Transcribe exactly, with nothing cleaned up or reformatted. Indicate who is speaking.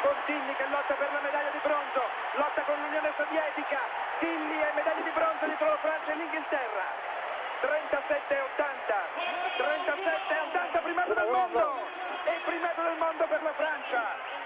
Speaker 1: con Tilly che lotta per la medaglia di bronzo, lotta con l'Unione Sovietica, Tilly e medaglia di bronzo dietro la Francia e l'Inghilterra. trentasette ottanta, trentasette ottanta, primato del mondo, e primato del mondo per la Francia.